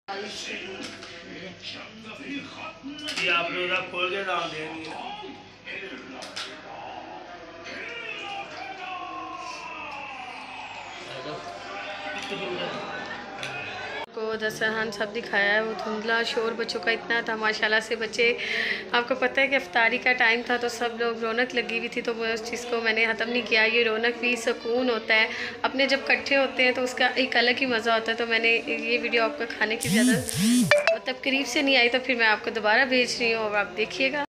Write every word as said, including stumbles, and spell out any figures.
ये आप रोजा खोल के डाल देंगे। को दस्तरखान सब दिखाया है, वो धुंधला शोर बच्चों का इतना था माशाल्लाह से। बच्चे, आपको पता है कि इफ्तारी का टाइम था तो सब लोग रौनक लगी हुई थी, तो वो उस चीज़ को मैंने ख़त्म नहीं किया। ये रौनक भी सुकून होता है, अपने जब इकट्ठे होते हैं तो उसका एक अलग ही मज़ा होता है। तो मैंने ये वीडियो आपका खाने की ज़्यादा मतलब करीब से नहीं आई, तो फिर मैं आपको दोबारा भेज रही हूँ और आप देखिएगा।